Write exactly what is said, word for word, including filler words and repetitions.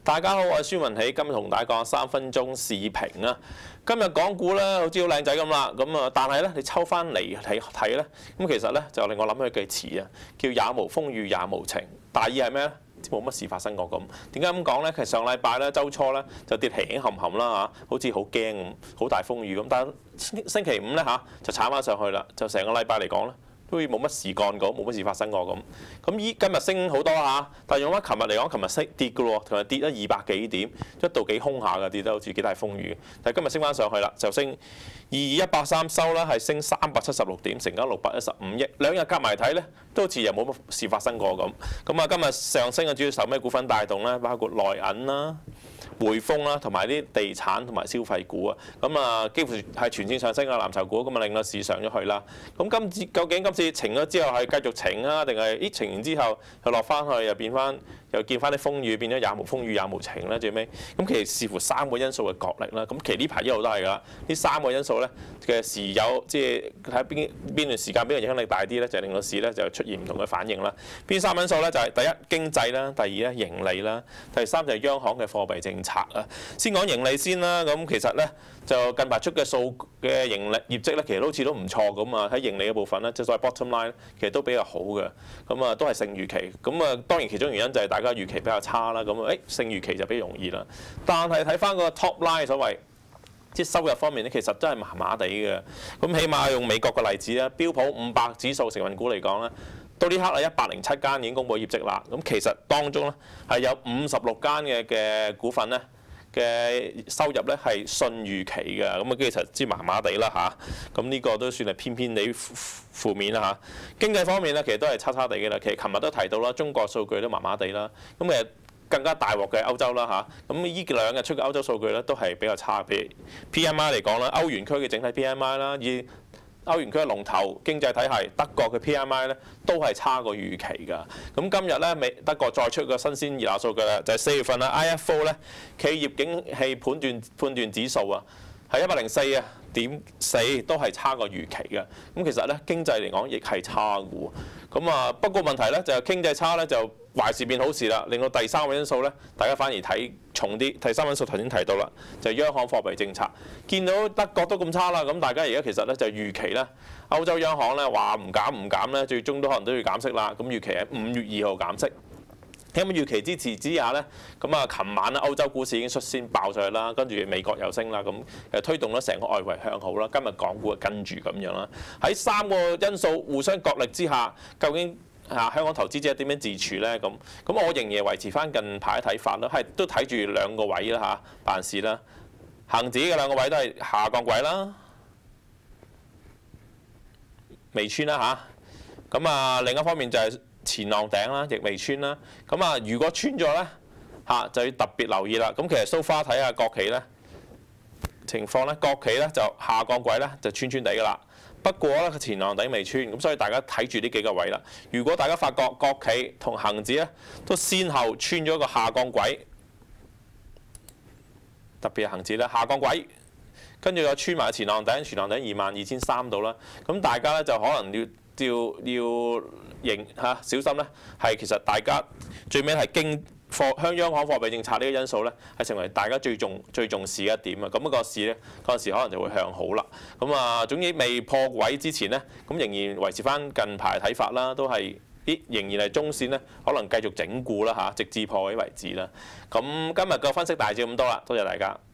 大家好，我係孫文喜，今日同大家講三分鐘視評啊。今日港股咧，好似好靚仔咁啦，咁啊，但係咧，你抽翻嚟睇睇咧，咁其實咧就令我諗起句詞啊，叫也無風雨也無晴。大意係咩咧？冇乜事發生過咁。點解咁講咧？其實上禮拜咧，週初咧就跌輕輕冚冚啦嚇，好似好驚咁，好大風雨咁。但係星期五咧嚇就炒翻上去啦，就成個禮拜嚟講咧，都冇乜事幹過，冇乜事發生過咁。咁依今日升好多嚇，但係用翻琴日嚟講，琴日升跌嘅喎，琴日跌咗二百幾點，一度幾兇下嘅，跌得好似幾大風雨。但係今日升翻上去啦，就升二二一八三收啦，係升三百七十六點，成交六百一十五億。兩日夾埋睇咧，都好似又冇乜事發生過咁。咁啊，今日上升嘅主要受咩股份帶動咧？包括內銀啦、匯豐啦，同埋啲地產同埋消費股啊。咁啊，幾乎係全線上升嘅藍籌股，咁啊令到市上咗去啦。咁今次究竟今次晴咗之後係繼續晴啊，定係咦晴完之後又落翻去，又變翻又見翻啲風雨，變咗也無風雨也無晴咧？最尾咁其實視乎三個因素嘅角力啦。咁其實呢排一路都係㗎啦，呢三個因素咧嘅時有即係睇邊邊段時間邊個影響力大啲咧，就令到市咧就出現唔同嘅反應啦。邊三個因素咧就係第一經濟啦，第二咧盈利啦，第三就係央行嘅貨幣政策啊。先講盈利先啦，咁其實咧就近排出嘅數嘅盈利業績咧，其實好似都唔錯咁啊。喺盈利嘅部分咧，即係所謂 bottom line，其實都比較好嘅，咁啊都係勝預期。咁啊當然其中原因就係大家預期比較差啦，咁啊誒勝預期就比較容易啦。但係睇翻個 top line 所謂即係收入方面咧，其實真係麻麻地嘅。咁起碼用美國嘅例子啦，標普五百指數成分股嚟講咧，到呢刻係一百零七間已經公佈業績啦。咁其實當中咧係有五十六間嘅嘅股份咧嘅收入咧係遜預期嘅，咁啊其實知麻麻地啦嚇。咁呢個都算係偏偏地負面啦嚇。經濟方面咧，其實都係差差地嘅啦。其實琴日都提到啦，中國數據都麻麻地啦。咁其實更加大鑊嘅歐洲啦嚇，咁呢兩日出嘅歐洲數據咧都係比較差，譬如 P M I 嚟講啦，歐元區嘅整體 P M I 啦，以歐元區嘅龍頭經濟體系德國嘅 P M I 咧都係差過預期㗎。咁今日咧美德國再出個新鮮熱辣數據啦，就係四月份啦 I F O 咧企業景氣判斷判斷指數啊係一百零四啊點四，都係差過預期嘅。咁其實咧經濟嚟講亦係差嘅喎。咁啊不過問題咧就係經濟差咧就壞事變好事啦，令到第三個因素咧，大家反而睇重啲。第三個因素頭先提到啦，就係央行貨幣政策。見到德國都咁差啦，咁大家而家其實咧就預期咧，歐洲央行咧話唔減唔減咧，最終都可能都要減息啦。咁預期喺五月二號減息。喺咁預期支持之下咧，咁啊，琴晚咧歐洲股市已經率先爆上去啦，跟住美國又升啦，咁誒推動咗成個外圍向好啦。今日港股就跟住咁樣啦。喺三個因素互相角力之下，究竟啊香港投資者點樣自處咧？咁咁我仍然維持翻近排嘅睇法啦，係都睇住兩個位啦嚇，辦事啦。恆指嘅兩個位都係下降軌啦，未穿啦嚇。咁啊另一方面就係前浪頂啦，亦未穿啦。咁啊，如果穿咗咧，嚇就要特別留意啦。咁其實 so far 睇下國企咧情況咧，國企咧就下降軌咧就穿穿地㗎啦。不過咧前浪底未穿，咁所以大家睇住呢幾個位啦。如果大家發覺國企同恆指咧都先後穿咗個下降軌，特別係恆指咧下降軌，跟住又穿埋前浪頂，前浪頂二萬二千三度啦。咁大家咧就可能要要要認嚇小心咧，係其實大家最尾係經貨向央行貨幣政策呢個因素咧，係成為大家最重最重視嘅一點啊！咁、那個市咧嗰陣時可能就會向好啦。咁啊，總之未破位之前咧，咁仍然維持翻近排睇法啦，都係啲仍然係中線咧，可能繼續整固啦嚇，直至破位為止啦。咁今日嘅分析大致咁多啦，多謝大家。